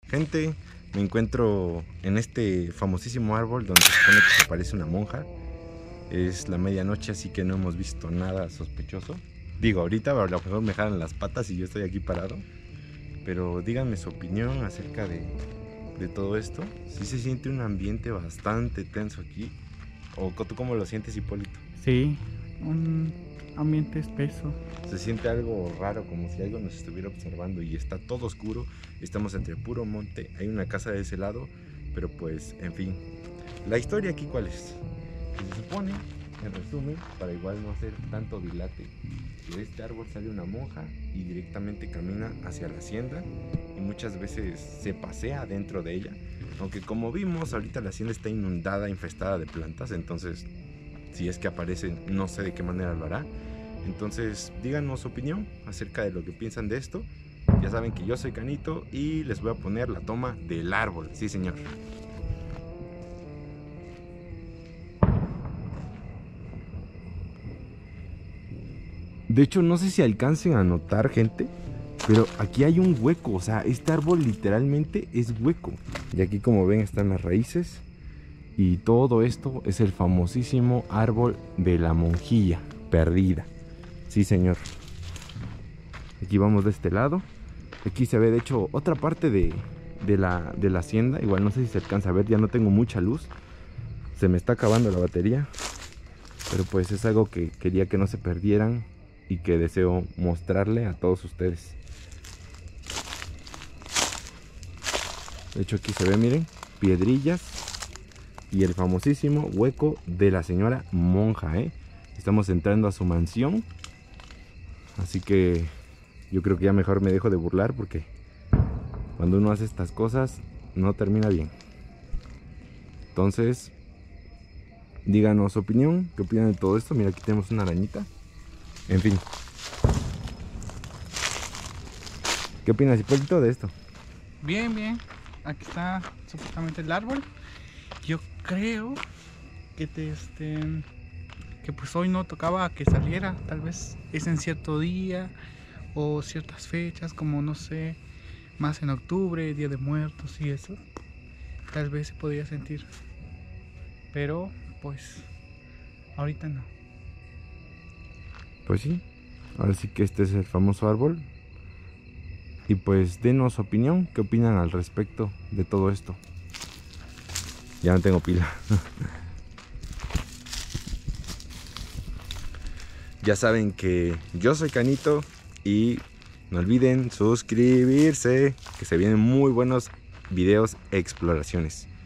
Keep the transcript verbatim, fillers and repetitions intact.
Gente, me encuentro en este famosísimo árbol donde se supone que se parece una monja. Es la medianoche, así que no hemos visto nada sospechoso. Digo, ahorita a lo mejor me jalan las patas y yo estoy aquí parado. Pero díganme su opinión acerca de, de todo esto. Sí se siente un ambiente bastante tenso aquí. ¿O tú cómo lo sientes, Hipólito? Sí, un ambiente espeso. Se siente algo raro, como si algo nos estuviera observando y está todo oscuro. Estamos entre puro monte, hay una casa de ese lado, pero pues, en fin. ¿La historia aquí cuál es? Se supone, en resumen, para igual no hacer tanto dilate, que de este árbol sale una monja y directamente camina hacia la hacienda y muchas veces se pasea dentro de ella. Aunque como vimos, ahorita la hacienda está inundada, infestada de plantas, entonces si es que aparece, no sé de qué manera lo hará. Entonces díganos su opinión acerca de lo que piensan de esto. Ya saben que yo soy Canito y les voy a poner la toma del árbol. Sí, señor. De hecho, no sé si alcancen a notar, gente, pero aquí hay un hueco. O sea, este árbol literalmente es hueco. Y aquí, como ven, están las raíces. Y todo esto es el famosísimo árbol de la monjilla perdida. Sí, señor. Aquí vamos de este lado. Aquí se ve de hecho otra parte de, de, la, de la hacienda. Igual no sé si se alcanza a ver, ya no tengo mucha luz. Se me está acabando la batería. Pero pues es algo que quería que no se perdieran y que deseo mostrarle a todos ustedes. De hecho aquí se ve, miren, piedrillas y el famosísimo hueco de la señora monja, ¿eh? Estamos entrando a su mansión. Así que yo creo que ya mejor me dejo de burlar porque cuando uno hace estas cosas no termina bien. Entonces, díganos su opinión, qué opinan de todo esto. Mira, aquí tenemos una arañita. En fin. ¿Qué opinas, Hipólito, de esto? Bien, bien. Aquí está supuestamente el árbol. Yo creo que te, este, que pues hoy no tocaba que saliera. Tal vez es en cierto día o ciertas fechas, como no sé, más en octubre, Día de Muertos y eso. Tal vez se podría sentir. Pero pues ahorita no. Pues sí, ahora sí que este es el famoso árbol. Y pues denos su opinión, qué opinan al respecto de todo esto. Ya no tengo pila. Ya saben que yo soy Canito y no olviden suscribirse, que se vienen muy buenos videos exploraciones.